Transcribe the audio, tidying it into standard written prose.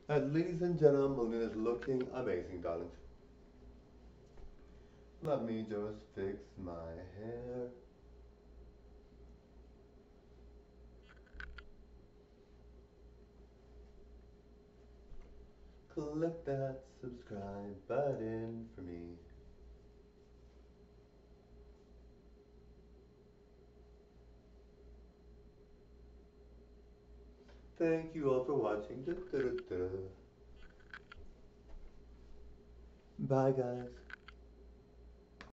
Ladies and gentlemen, Melina is looking amazing, darling. Let me just fix my hair. Click that subscribe button for me. Thank you all for watching. Bye, guys.